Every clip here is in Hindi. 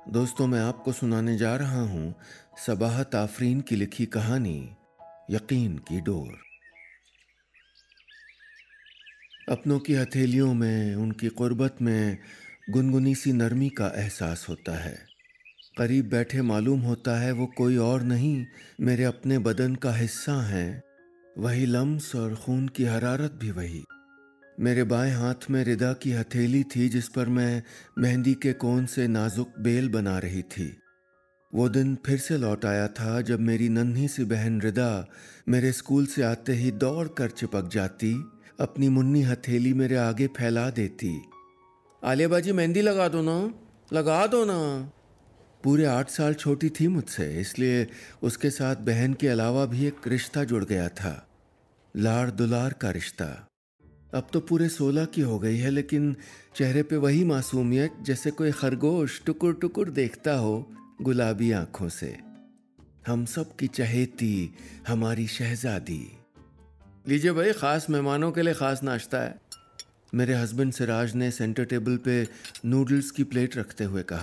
दोस्तों, मैं आपको सुनाने जा रहा हूँ सबाहत आफरीन की लिखी कहानी यकीन की डोर। अपनों की हथेलियों में, उनकी कुर्बत में गुनगुनी सी नरमी का एहसास होता है। करीब बैठे मालूम होता है वो कोई और नहीं, मेरे अपने बदन का हिस्सा हैं। वही लम्स और खून की हरारत भी वही। मेरे बाएं हाथ में रिदा की हथेली थी जिस पर मैं मेहंदी के कोन से नाजुक बेल बना रही थी। वो दिन फिर से लौट आया था जब मेरी नन्ही सी बहन रिदा मेरे स्कूल से आते ही दौड़ कर चिपक जाती, अपनी मुन्नी हथेली मेरे आगे फैला देती। आलिया बाजी, मेहंदी लगा दो ना, लगा दो ना। पूरे 8 साल छोटी थी मुझसे, इसलिए उसके साथ बहन के अलावा भी एक रिश्ता जुड़ गया था, लाड़ दुलार का रिश्ता। अब तो पूरे 16 की हो गई है, लेकिन चेहरे पे वही मासूमियत जैसे कोई खरगोश टुकुर टुकुर देखता हो गुलाबी आंखों से। हम सब की चहेती, हमारी शहजादी। लीजिए भाई, खास मेहमानों के लिए खास नाश्ता है। मेरे हस्बैंड सिराज ने सेंटर टेबल पे नूडल्स की प्लेट रखते हुए कहा।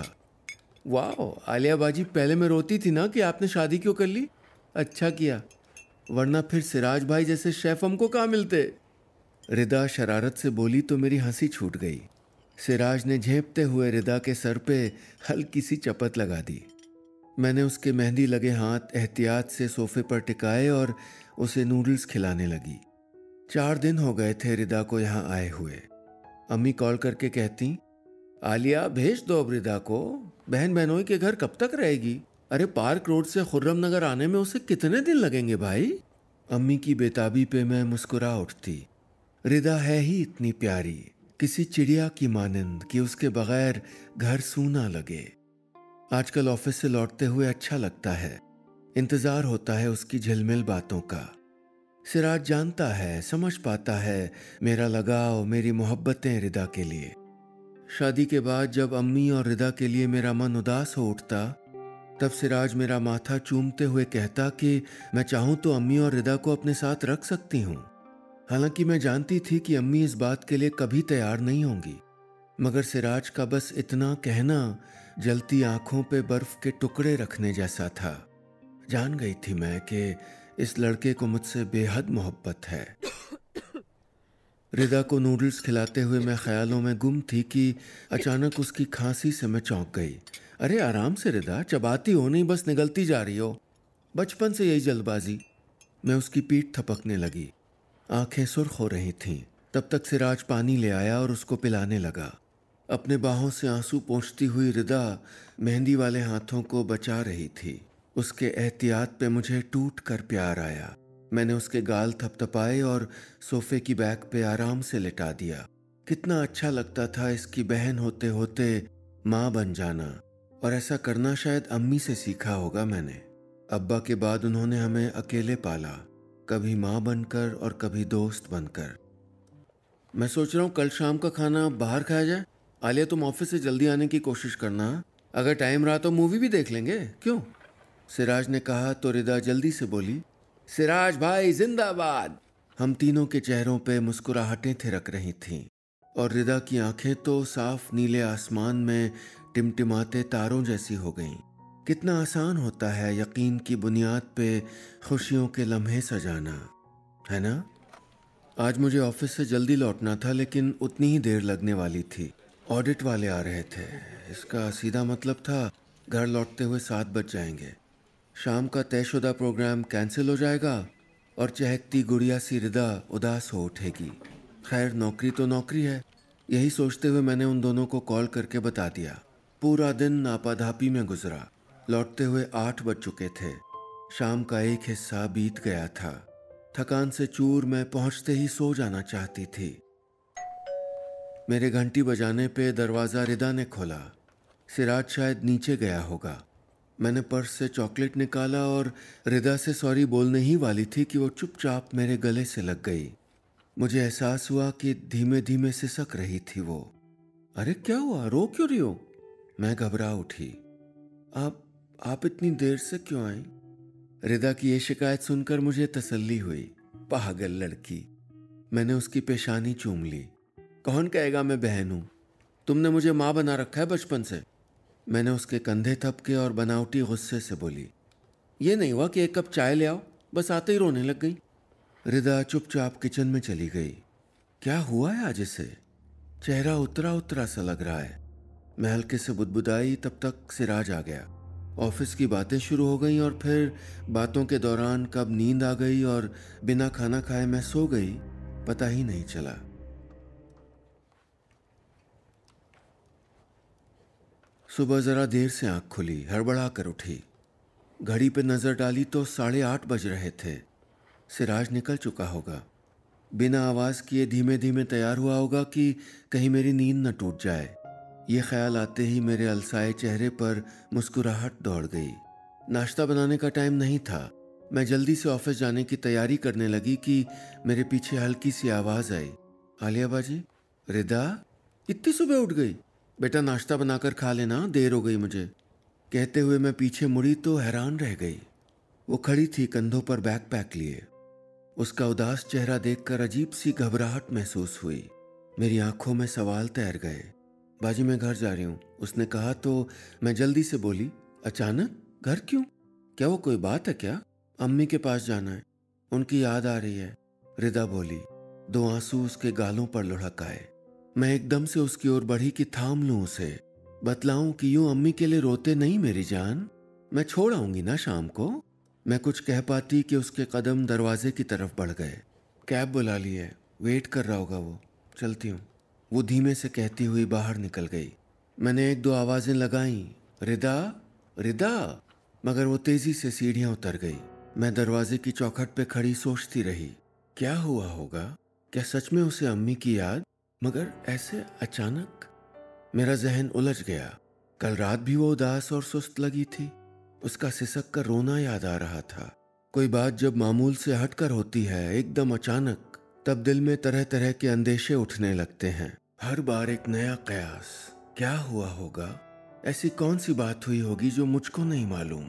वाह आलिया बाजी, पहले मैं रोती थी ना कि आपने शादी क्यों कर ली। अच्छा किया, वरना फिर सिराज भाई जैसे शेफ हमको कहाँ मिलते। रिदा शरारत से बोली तो मेरी हंसी छूट गई। सिराज ने झेंपते हुए रिदा के सर पे हल्की सी चपत लगा दी। मैंने उसके मेहंदी लगे हाथ एहतियात से सोफे पर टिकाए और उसे नूडल्स खिलाने लगी। 4 दिन हो गए थे रिदा को यहाँ आए हुए। अम्मी कॉल करके कहती, आलिया भेज दो अब रिदा को, बहन बहनोई के घर कब तक रहेगी। अरे पार्क रोड से खुर्रम नगर आने में उसे कितने दिन लगेंगे भाई। अम्मी की बेताबी पे मैं मुस्कुरा उठती। रिदा है ही इतनी प्यारी, किसी चिड़िया की मानंद कि उसके बगैर घर सूना लगे। आजकल ऑफिस से लौटते हुए अच्छा लगता है, इंतजार होता है उसकी झिलमिल बातों का। सिराज जानता है, समझ पाता है मेरा लगाव, मेरी मोहब्बतें रिदा के लिए। शादी के बाद जब अम्मी और रिदा के लिए मेरा मन उदास हो उठता, तब सिराज मेरा माथा चूमते हुए कहता कि मैं चाहूं तो अम्मी और रिदा को अपने साथ रख सकती हूं। हालांकि मैं जानती थी कि अम्मी इस बात के लिए कभी तैयार नहीं होंगी, मगर सिराज का बस इतना कहना जलती आंखों पे बर्फ के टुकड़े रखने जैसा था। जान गई थी मैं कि इस लड़के को मुझसे बेहद मोहब्बत है। रिदा को नूडल्स खिलाते हुए मैं ख्यालों में गुम थी कि अचानक उसकी खांसी से मैं चौंक गई। अरे आराम से रिदा, चबाती हो नहीं, बस निगलती जा रही हो। बचपन से यही जल्दबाजी। मैं उसकी पीठ थपकने लगी। आंखें सुर्ख हो रही थीं। तब तक सिराज पानी ले आया और उसको पिलाने लगा। अपने बाहों से आंसू पोंछती हुई रिदा मेहंदी वाले हाथों को बचा रही थी। उसके एहतियात पे मुझे टूट कर प्यार आया। मैंने उसके गाल थपथपाए और सोफे की बैक पे आराम से लिटा दिया। कितना अच्छा लगता था इसकी बहन होते होते माँ बन जाना, और ऐसा करना शायद अम्मी से सीखा होगा मैंने। अब्बा के बाद उन्होंने हमें अकेले पाला, कभी माँ बनकर और कभी दोस्त बनकर। मैं सोच रहा हूँ कल शाम का खाना बाहर खाया जाए। आलिया, तुम ऑफिस से जल्दी आने की कोशिश करना। अगर टाइम रहा तो मूवी भी देख लेंगे, क्यों। सिराज ने कहा तो रिदा जल्दी से बोली, सिराज भाई जिंदाबाद। हम तीनों के चेहरों पे मुस्कुराहटें थिरक रही थीं, और रिदा की आंखें तो साफ नीले आसमान में टिमटिमाते तारों जैसी हो गईं। कितना आसान होता है यकीन की बुनियाद पे खुशियों के लम्हे सजाना, है ना। आज मुझे ऑफिस से जल्दी लौटना था, लेकिन उतनी ही देर लगने वाली थी। ऑडिट वाले आ रहे थे। इसका सीधा मतलब था घर लौटते हुए 7 बज जाएंगे। शाम का तयशुदा प्रोग्राम कैंसिल हो जाएगा और चहकती गुड़िया सी रिदा उदास हो उठेगी। खैर, नौकरी तो नौकरी है। यही सोचते हुए मैंने उन दोनों को कॉल करके बता दिया। पूरा दिन आपाधापी में गुजरा। लौटते हुए 8 बज चुके थे। शाम का एक हिस्सा बीत गया था। थकान से चूर मैं पहुंचते ही सो जाना चाहती थी। मेरे घंटी बजाने पे दरवाज़ा रिदा ने खोला। सिराज शायद नीचे गया होगा। मैंने पर्स से चॉकलेट निकाला और रिदा से सॉरी बोलने ही वाली थी कि वो चुपचाप मेरे गले से लग गई। मुझे एहसास हुआ कि धीमे धीमे सिसक रही थी वो। अरे क्या हुआ, रो क्यों रही हो। मैं घबरा उठी। आप आप इतनी देर से क्यों आई। रिदा की ये शिकायत सुनकर मुझे तसल्ली हुई। पागल लड़की। मैंने उसकी पेशानी चूम ली। कौन कहेगा मैं बहन हूं। तुमने मुझे माँ बना रखा है बचपन से। मैंने उसके कंधे थपके और बनावटी गुस्से से बोली, ये नहीं हुआ कि एक कप चाय ले आओ, बस आते ही रोने लग गई। रिदा चुपचाप किचन में चली गई। क्या हुआ है आज इसे? चेहरा उतरा उतरा सा लग रहा है। मैं हल्के से बुदबुदाई, तब तक सिराज आ गया। ऑफिस की बातें शुरू हो गईं और फिर बातों के दौरान कब नींद आ गई और बिना खाना खाए मैं सो गई, पता ही नहीं चला। सुबह जरा देर से आंख खुली, हड़बड़ा कर उठी। घड़ी पे नजर डाली तो 8:30 बज रहे थे। सिराज निकल चुका होगा। बिना आवाज किए धीमे धीमे तैयार हुआ होगा कि कहीं मेरी नींद न टूट जाए। ये ख्याल आते ही मेरे अलसाए चेहरे पर मुस्कुराहट दौड़ गई। नाश्ता बनाने का टाइम नहीं था। मैं जल्दी से ऑफिस जाने की तैयारी करने लगी कि मेरे पीछे हल्की सी आवाज आई, आलिया बाजी। रिदा, इतनी सुबह उठ गई? बेटा नाश्ता बनाकर खा लेना, देर हो गई मुझे। कहते हुए मैं पीछे मुड़ी तो हैरान रह गई। वो खड़ी थी कंधों पर बैग पैक लिए। उसका उदास चेहरा देखकर अजीब सी घबराहट महसूस हुई। मेरी आंखों में सवाल तैर गए। बाजी मैं घर जा रही हूँ, उसने कहा तो मैं जल्दी से बोली, अचानक? घर क्यों? क्या वो कोई बात है क्या? अम्मी के पास जाना है, उनकी याद आ रही है, रिदा बोली। 2 आंसू उसके गालों पर लुढ़क आए। मैं एकदम से उसकी ओर बढ़ी कि थाम लूं उसे, बतलाऊं कि यूं अम्मी के लिए रोते नहीं मेरी जान, मैं छोड़ आऊंगी ना शाम को। मैं कुछ कह पाती कि उसके कदम दरवाजे की तरफ बढ़ गए। कैब बुला ली है, वेट कर रहा होगा वो, चलती हूँ, वो धीमे से कहती हुई बाहर निकल गई। मैंने 1-2 आवाजें लगाईं, रिदा, रिदा, मगर वो तेजी से सीढ़ियां उतर गई। मैं दरवाजे की चौखट पे खड़ी सोचती रही, क्या हुआ होगा? क्या सच में उसे अम्मी की याद? मगर ऐसे अचानक? मेरा जहन उलझ गया। कल रात भी वो उदास और सुस्त लगी थी। उसका सिसक कर रोना याद आ रहा था। कोई बात जब मामूल से हटकर होती है एकदम अचानक, तब दिल में तरह तरह के अंदेशे उठने लगते हैं। हर बार एक नया कयास। क्या हुआ होगा? ऐसी कौन सी बात हुई होगी जो मुझको नहीं मालूम?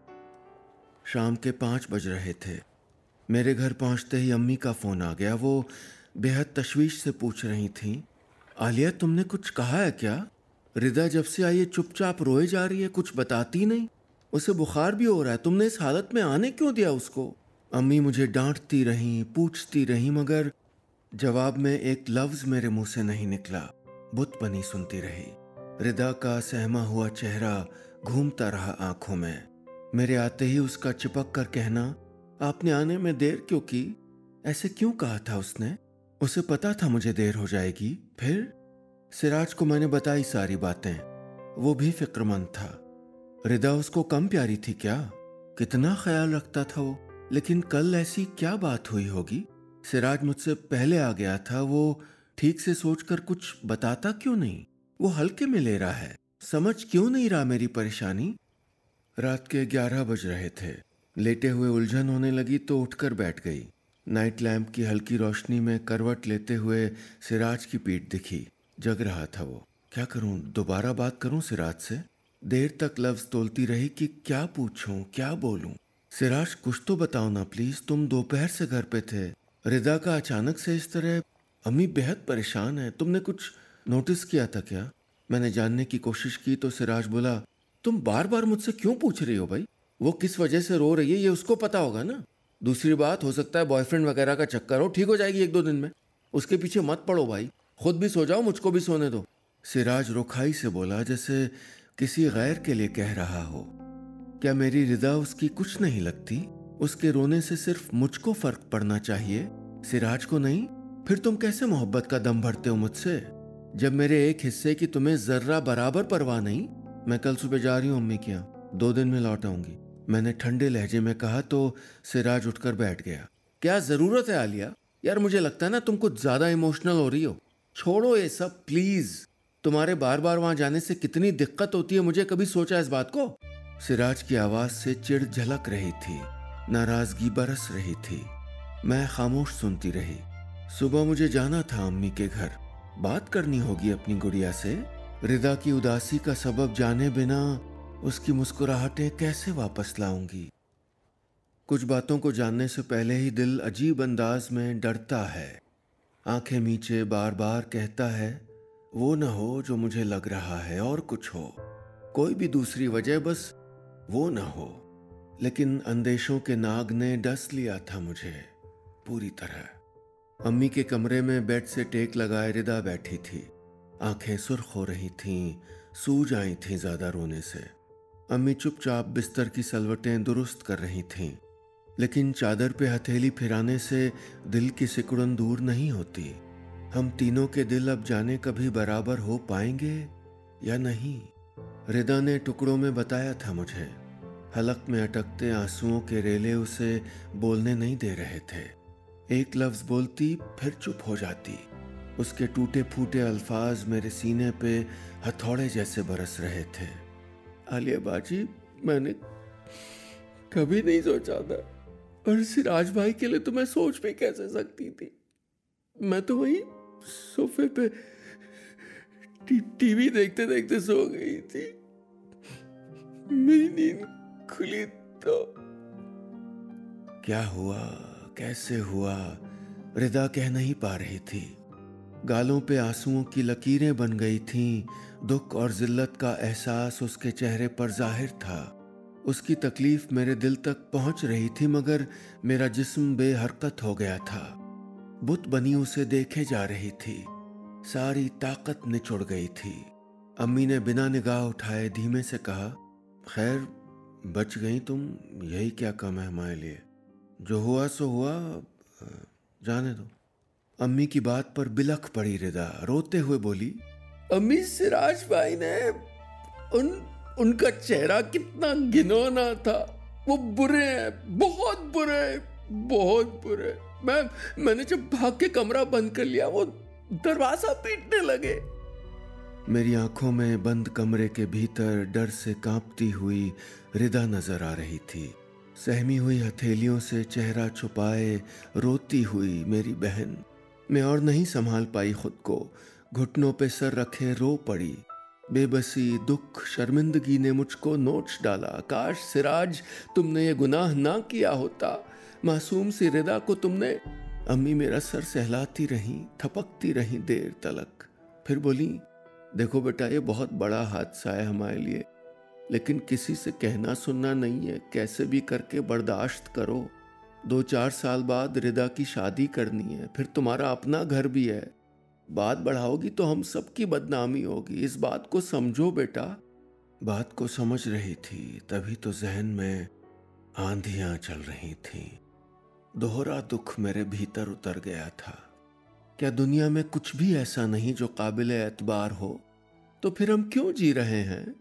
शाम के 5 बज रहे थे। मेरे घर पहुंचते ही अम्मी का फोन आ गया। वो बेहद तशवीश से पूछ रही थीं, आलिया तुमने कुछ कहा है क्या? रिदा जब से आई है चुपचाप रोए जा रही है, कुछ बताती नहीं। उसे बुखार भी हो रहा है, तुमने इस हालत में आने क्यों दिया उसको? अम्मी मुझे डांटती रहीं, पूछती रहीं, मगर जवाब में एक लफ्ज मेरे मुंह से नहीं निकला। बुत बनी सुनती रही। रिदा का सहमा हुआ चेहरा घूमता रहा आंखों में। मेरे आते ही उसका चिपक कर कहना, आपने आने में देर क्यों की? ऐसे क्यों कहा था उसने? उसे पता था मुझे देर हो जाएगी। फिर सिराज को मैंने बताई सारी बातें। वो भी फिक्रमंद था। रिदा उसको कम प्यारी थी क्या? कितना ख्याल रखता था वो। लेकिन कल ऐसी क्या बात हुई होगी? सिराज मुझसे पहले आ गया था। वो ठीक से सोचकर कुछ बताता क्यों नहीं? वो हल्के में ले रहा है, समझ क्यों नहीं रहा मेरी परेशानी? रात के 11 बज रहे थे। लेटे हुए उलझन होने लगी तो उठकर बैठ गई। नाइट लैंप की हल्की रोशनी में करवट लेते हुए सिराज की पीठ दिखी। जग रहा था वो। क्या करूं, दोबारा बात करूं सिराज से? देर तक लफ्ज तोलती रही कि क्या पूछूं, क्या बोलूं। सिराज कुछ तो बताओ ना प्लीज, तुम दोपहर से घर पे थे। रिदा का अचानक से इस तरह, अम्मी बेहद परेशान है, तुमने कुछ नोटिस किया था क्या? मैंने जानने की कोशिश की तो सिराज बोला, तुम बार बार मुझसे क्यों पूछ रही हो भाई? वो किस वजह से रो रही है ये उसको पता होगा ना। दूसरी बात, हो सकता है बॉयफ्रेंड वगैरह का चक्कर हो, ठीक हो जाएगी 1-2 दिन में। उसके पीछे मत पड़ो भाई, खुद भी सो जाओ, मुझको भी सोने दो। सिराज रुखाई से बोला, जैसे किसी गैर के लिए कह रहा हो। क्या मेरी रिदा उसकी कुछ नहीं लगती? उसके रोने से सिर्फ मुझको फर्क पड़ना चाहिए, सिराज को नहीं? फिर तुम कैसे मोहब्बत का दम भरते हो मुझसे, जब मेरे एक हिस्से की तुम्हें जर्रा बराबर परवाह नहीं? मैं कल सुबह जा रही हूँ अम्मी के यहाँ, 2 दिन में लौट आऊंगी, मैंने ठंडे लहजे में कहा तो सिराज उठकर बैठ गया। क्या जरूरत है आलिया? यार मुझे लगता है ना तुम कुछ ज्यादा इमोशनल हो रही हो। छोड़ो ये सब प्लीज। तुम्हारे बार बार वहां जाने से कितनी दिक्कत होती है, मुझे कभी सोचा इस बात को? सिराज की आवाज से चिढ़ झलक रही थी, नाराजगी बरस रही थी। मैं खामोश सुनती रही। सुबह मुझे जाना था अम्मी के घर, बात करनी होगी अपनी गुड़िया से। रिदा की उदासी का सबब जाने बिना उसकी मुस्कुराहटें कैसे वापस लाऊंगी? कुछ बातों को जानने से पहले ही दिल अजीब अंदाज में डरता है। आंखें मीचे बार बार कहता है, वो न हो जो मुझे लग रहा है और कुछ हो। कोई भी दूसरी वजह, बस वो ना हो। लेकिन अंदेशों के नाग ने डस लिया था मुझे पूरी तरह। अम्मी के कमरे में बेड से टेक लगाए रिदा बैठी थी। आंखें सुर्ख हो रही थीं, सूज आई थीं ज्यादा रोने से। अम्मी चुपचाप बिस्तर की सलवटें दुरुस्त कर रही थीं, लेकिन चादर पे हथेली फिराने से दिल की सिकुड़न दूर नहीं होती। हम तीनों के दिल अब जाने कभी बराबर हो पाएंगे या नहीं। रिदा ने टुकड़ों में बताया था मुझे। हलक में अटकते आंसुओं के रेले उसे बोलने नहीं दे रहे थे। एक लफ्ज बोलती फिर चुप हो जाती। उसके टूटे फूटे अल्फाज मेरे सीने पे हथौड़े जैसे बरस रहे थे। आलिया बाजी, मैंने कभी नहीं सोचा था, और सिराज भाई के लिए तो मैं सोच भी कैसे सकती थी। मैं तो वही सोफे पे टीवी देखते देखते सो गई थी। मेरी नींद खुली तो क्या हुआ, कैसे हुआ, रिदा कह नहीं पा रही थी। गालों पे आंसुओं की लकीरें बन गई थीं। दुख और जिल्लत का एहसास उसके चेहरे पर जाहिर था। उसकी तकलीफ मेरे दिल तक पहुंच रही थी, मगर मेरा जिस्म बेहरकत हो गया था। बुत बनी उसे देखे जा रही थी। सारी ताकत निचुड़ गई थी। अम्मी ने बिना निगाह उठाए धीमे से कहा, खैर बच गई तुम, यही क्या कम है हमारे लिए। जो हुआ सो हुआ, जाने दो। अम्मी की बात पर बिलख पड़ी रिदा। रोते हुए बोली, अम्मी, सिराज भाई ने उनका चेहरा कितना घिनौना था। वो बुरे हैं, बहुत बुरे, बहुत बुरे। मैंने जब भाग के कमरा बंद कर लिया, वो दरवाजा पीटने लगे। मेरी आंखों में बंद कमरे के भीतर डर से कांपती हुई रिदा नजर आ रही थी। सहमी हुई हथेलियों से चेहरा छुपाए रोती हुई मेरी बहन। मैं और नहीं संभाल पाई खुद को। घुटनों पे सर रखे रो पड़ी। बेबसी, दुख, शर्मिंदगी ने मुझको नोच डाला। काश सिराज, तुमने ये गुनाह ना किया होता। मासूम सी रिदा को तुमने। अम्मी मेरा सर सहलाती रहीं, थपकती रहीं देर तलक। फिर बोली, देखो बेटा, ये बहुत बड़ा हादसा है हमारे लिए, लेकिन किसी से कहना सुनना नहीं है। कैसे भी करके बर्दाश्त करो। 2-4 साल बाद रिदा की शादी करनी है, फिर तुम्हारा अपना घर भी है। बात बढ़ाओगी तो हम सबकी बदनामी होगी। इस बात को समझो बेटा। बात को समझ रही थी, तभी तो जहन में आंधियां चल रही थीं। दोहरा दुख मेरे भीतर उतर गया था। क्या दुनिया में कुछ भी ऐसा नहीं जो काबिले एतबार हो? तो फिर हम क्यों जी रहे हैं?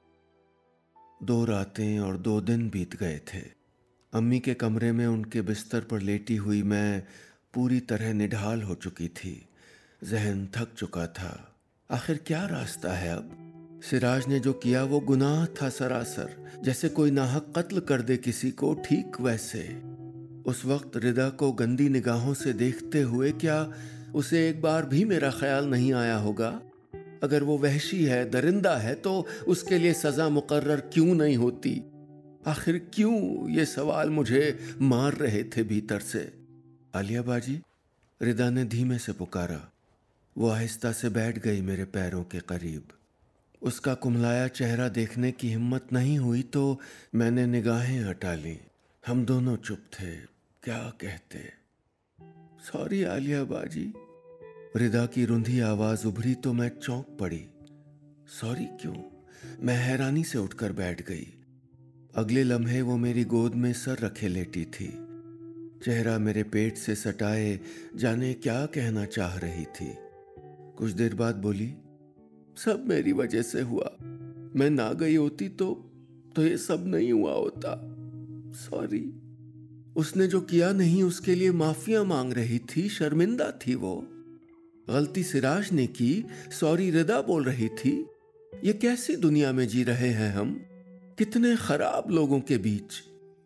2 रातें और 2 दिन बीत गए थे। अम्मी के कमरे में उनके बिस्तर पर लेटी हुई मैं पूरी तरह निढाल हो चुकी थी। जहन थक चुका था। आखिर क्या रास्ता है अब? सिराज ने जो किया वो गुनाह था सरासर। जैसे कोई नाहक कत्ल कर दे किसी को, ठीक वैसे। उस वक्त रिदा को गंदी निगाहों से देखते हुए क्या उसे एक बार भी मेरा ख्याल नहीं आया होगा? अगर वो वहशी है, दरिंदा है, तो उसके लिए सजा मुकर्रर क्यों नहीं होती? आखिर क्यों? ये सवाल मुझे मार रहे थे भीतर से। आलिया बाजी, रिदा ने धीमे से पुकारा। वो आहिस्ता से बैठ गई मेरे पैरों के करीब। उसका कुमलाया चेहरा देखने की हिम्मत नहीं हुई तो मैंने निगाहें हटा ली। हम दोनों चुप थे। क्या कहते? सॉरी आलिया बाजी। रिदा की रुंधी आवाज उभरी तो मैं चौंक पड़ी। सॉरी क्यों? मैं हैरानी से उठकर बैठ गई। अगले लम्हे वो मेरी गोद में सर रखे लेटी थी। चेहरा मेरे पेट से सटाए जाने क्या कहना चाह रही थी। कुछ देर बाद बोली, सब मेरी वजह से हुआ। मैं ना गई होती तो ये सब नहीं हुआ होता। सॉरी। उसने जो किया नहीं उसके लिए माफिया मांग रही थी, शर्मिंदा थी वो। गलती सिराज ने की, सॉरी रिदा बोल रही थी। ये कैसी दुनिया में जी रहे हैं हम? कितने खराब लोगों के बीच।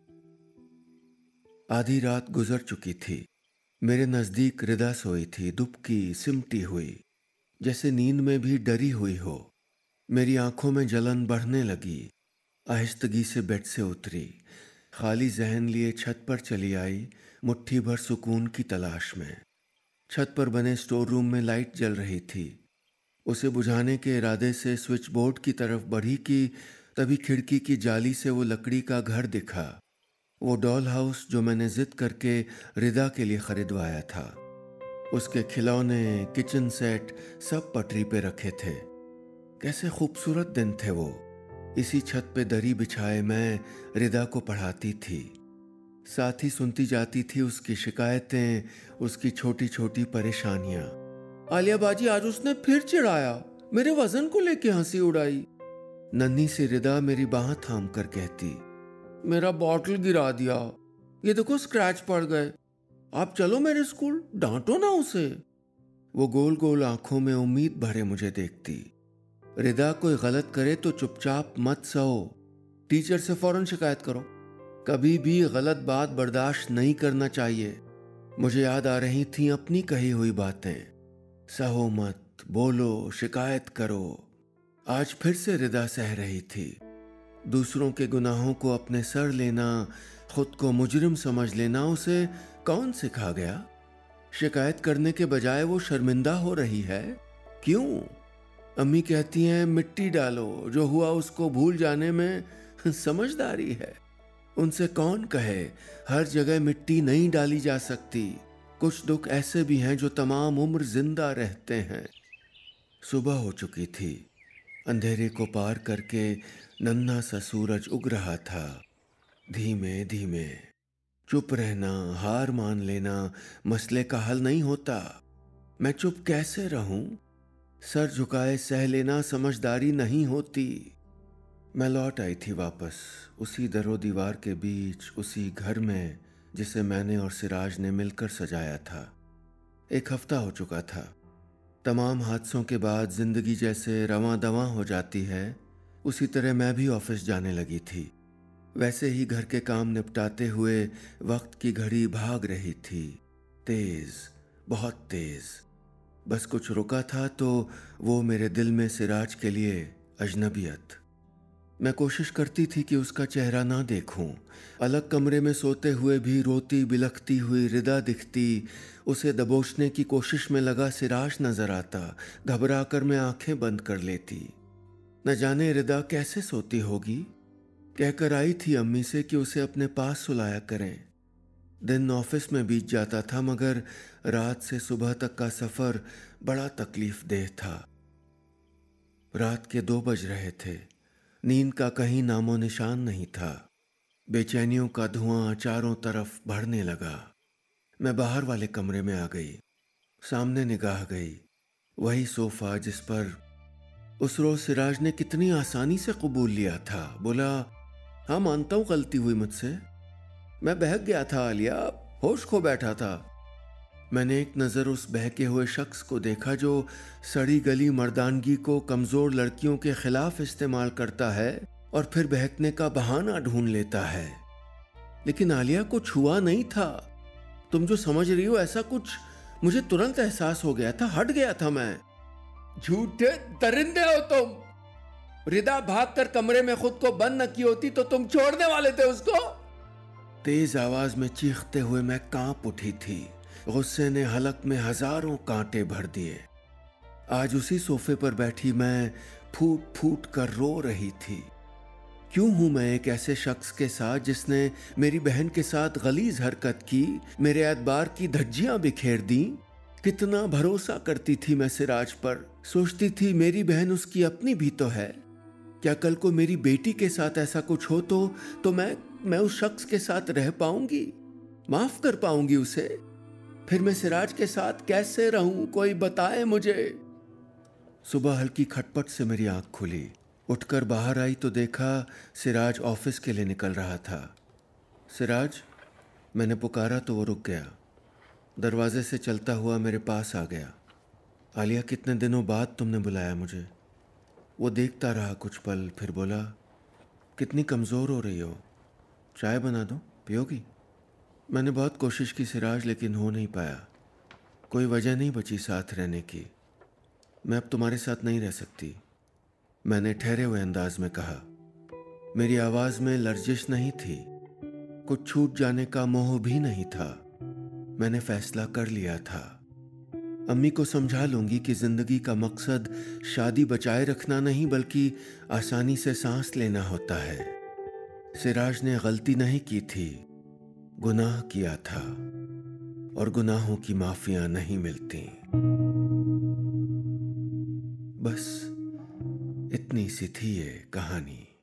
आधी रात गुजर चुकी थी। मेरे नजदीक रिदा सोई थी, दुबकी सिमटी हुई, जैसे नींद में भी डरी हुई हो। मेरी आंखों में जलन बढ़ने लगी। आहिस्तगी से बेड से उतरी, खाली जहन लिए छत पर चली आई, मुट्ठी भर सुकून की तलाश में। छत पर बने स्टोर रूम में लाइट जल रही थी। उसे बुझाने के इरादे से स्विच बोर्ड की तरफ बढ़ी कि तभी खिड़की की जाली से वो लकड़ी का घर दिखा, वो डॉल हाउस जो मैंने जिद करके रिदा के लिए खरीदवाया था। उसके खिलौने, किचन सेट सब पटरी पे रखे थे। कैसे खूबसूरत दिन थे वो। इसी छत पे दरी बिछाए मैं रिदा को पढ़ाती थी, साथ ही सुनती जाती थी उसकी शिकायतें, उसकी छोटी छोटी परेशानियां। आलिया बाजी, आज उसने फिर चिढ़ाया, मेरे वजन को लेके हंसी उड़ाई। नन्ही सी रिदा मेरी बाह थाम कर कहती, मेरा बॉटल गिरा दिया, ये देखो स्क्रैच पड़ गए, आप चलो मेरे स्कूल, डांटो ना उसे। वो गोल गोल आंखों में उम्मीद भरे मुझे देखती। रिदा कोई गलत करे तो चुपचाप मत सहो, टीचर से फौरन शिकायत करो। कभी भी गलत बात बर्दाश्त नहीं करना चाहिए। मुझे याद आ रही थी अपनी कही हुई बातें। सहो मत, बोलो, शिकायत करो। आज फिर से रिदा सह रही थी। दूसरों के गुनाहों को अपने सर लेना, खुद को मुजरिम समझ लेना उसे कौन सिखा गया? शिकायत करने के बजाय वो शर्मिंदा हो रही है। क्यों? अम्मी कहती हैं मिट्टी डालो, जो हुआ उसको भूल जाने में समझदारी है। उनसे कौन कहे हर जगह मिट्टी नहीं डाली जा सकती। कुछ दुख ऐसे भी हैं जो तमाम उम्र जिंदा रहते हैं। सुबह हो चुकी थी। अंधेरे को पार करके नन्हा सा सूरज उग रहा था। धीमे धीमे। चुप रहना, हार मान लेना मसले का हल नहीं होता। मैं चुप कैसे रहूं? सर झुकाए सह लेना समझदारी नहीं होती। मैं लौट आई थी वापस, उसी दरो दीवार के बीच, उसी घर में जिसे मैंने और सिराज ने मिलकर सजाया था। 1 हफ्ता हो चुका था। तमाम हादसों के बाद जिंदगी जैसे रवां दवां हो जाती है, उसी तरह मैं भी ऑफिस जाने लगी थी। वैसे ही घर के काम निपटाते हुए वक्त की घड़ी भाग रही थी, तेज, बहुत तेज। बस कुछ रुका था तो वो मेरे दिल में सिराज के लिए अजनबियत। मैं कोशिश करती थी कि उसका चेहरा ना देखूं। अलग कमरे में सोते हुए भी रोती बिलखती हुई रिदा दिखती, उसे दबोचने की कोशिश में लगा सिराज नजर आता। घबरा कर मैं आंखें बंद कर लेती। न जाने रिदा कैसे सोती होगी। कहकर आई थी अम्मी से कि उसे अपने पास सुलाया करें। दिन ऑफिस में बीत जाता था, मगर रात से सुबह तक का सफर बड़ा तकलीफ देह था। रात के 2 बज रहे थे। नींद का कहीं नामो निशान नहीं था। बेचैनियों का धुआं चारों तरफ बढ़ने लगा। मैं बाहर वाले कमरे में आ गई। सामने निगाह गई, वही सोफा जिस पर उस रोज सिराज ने कितनी आसानी से कबूल लिया था। बोला, हाँ मानता हूं गलती हुई मुझसे, मैं बहक गया था आलिया, होश खो बैठा था। मैंने एक नज़र उस बहके हुए शख्स को देखा जो सड़ी गली मर्दानगी को कमज़ोर लड़कियों के खिलाफ इस्तेमाल करता है और फिर बहकने का बहाना ढूंढ लेता है। लेकिन आलिया को छुआ नहीं था। तुम जो समझ रही हो ऐसा कुछ मुझे तुरंत एहसास हो गया था, हट गया था मैं। झूठे दरिंदे हो तुम। रिदा भागकर कमरे में खुद को बंद न की होती तो तुम छोड़ने वाले थे उसको। तेज आवाज में चीखते हुए मैं कांप उठी थी। गुस्से ने हलक में हजारों कांटे भर दिए। आज उसी सोफे पर बैठी मैं फूट फूट कर रो रही थी। क्यों हूं मैं एक ऐसे शख्स के साथ जिसने मेरी बहन के साथ गलीज हरकत की, मेरे एतबार की धज्जियां बिखेर दी। कितना भरोसा करती थी मैं सिराज पर। सोचती थी मेरी बहन उसकी अपनी भी तो है। क्या कल को मेरी बेटी के साथ ऐसा कुछ हो तो मैं उस शख्स के साथ रह पाऊंगी, माफ कर पाऊंगी उसे? फिर मैं सिराज के साथ कैसे रहूं, कोई बताए मुझे। सुबह हल्की खटपट से मेरी आंख खुली। उठकर बाहर आई तो देखा सिराज ऑफिस के लिए निकल रहा था। सिराज, मैंने पुकारा तो वो रुक गया। दरवाजे से चलता हुआ मेरे पास आ गया। आलिया, कितने दिनों बाद तुमने बुलाया मुझे। वो देखता रहा कुछ पल, फिर बोला, कितनी कमज़ोर हो रही हो, चाय बना दूं, पियोगी? मैंने बहुत कोशिश की सिराज, लेकिन हो नहीं पाया। कोई वजह नहीं बची साथ रहने की। मैं अब तुम्हारे साथ नहीं रह सकती, मैंने ठहरे हुए अंदाज में कहा। मेरी आवाज़ में लर्जिश नहीं थी, कुछ छूट जाने का मोह भी नहीं था। मैंने फैसला कर लिया था। अम्मी को समझा लूंगी कि जिंदगी का मकसद शादी बचाए रखना नहीं बल्कि आसानी से सांस लेना होता है। सिराज ने गलती नहीं की थी, गुनाह किया था, और गुनाहों की माफियां नहीं मिलती। बस इतनी सी थी ये कहानी।